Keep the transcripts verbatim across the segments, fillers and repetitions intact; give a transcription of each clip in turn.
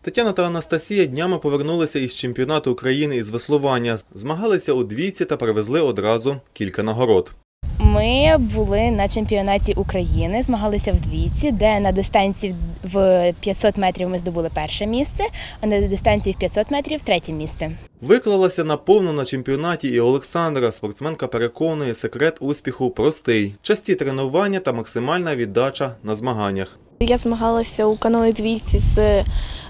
Тетяна та Анастасія днями повернулися із чемпіонату України із веслування. Змагалися у двійці та привезли одразу кілька нагород. Ми були на чемпіонаті України, змагалися в двійці, де на дистанції в п'ятсот метрів ми здобули перше місце, а на дистанції в п'ятсот метрів – третє місце. Виклалася наповну на чемпіонаті і Олександра. Спортсменка переконує, секрет успіху простий – часті тренування та максимальна віддача на змаганнях. Я змагалася у каної двійці з, е,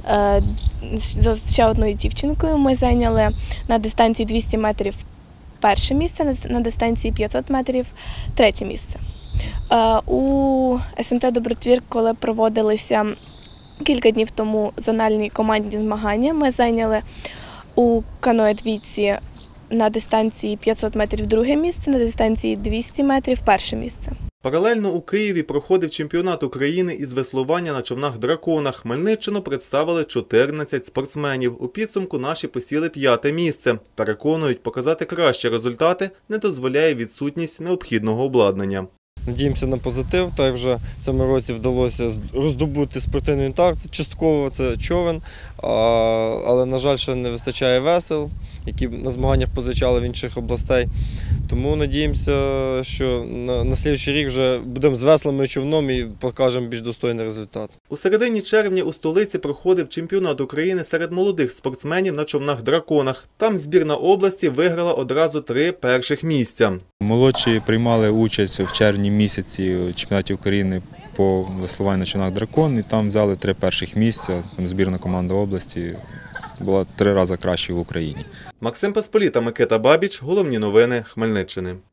з ще одною дівчинкою. Ми зайняли на дистанції двісті метрів перше місце, на дистанції п'ятсот метрів третє місце. Е, у ес ем те «Добротвір», коли проводилися кілька днів тому зональні командні змагання, ми зайняли у каної двійці на дистанції п'ятсот метрів друге місце, на дистанції двісті метрів перше місце. Паралельно у Києві проходив чемпіонат України із веслування на човнах-драконах. Хмельниччину представили чотирнадцять спортсменів. У підсумку наші посіли п'яте місце. Переконують, показати кращі результати не дозволяє відсутність необхідного обладнання. Надіємося на позитив, та й вже в цьому році вдалося роздобути спортивний інвентар, це частково це човен, але, на жаль, ще не вистачає весел, які на змаганнях позичали в інших областей. Тому надіємося, що на, на слідчий рік вже будемо з веслами і човном і покажемо більш достойний результат. У середині червня у столиці проходив чемпіонат України серед молодих спортсменів на човнах-драконах. Там збірна області виграла одразу три перших місця. Молодші приймали участь в червні місяці у чемпіонаті України по веслуванню на човнах «Дракон» і там взяли три перших місця. Там збірна команда області була три рази кращою в Україні. Максим Посполіта, Микита Бабіч. Головні новини Хмельниччини.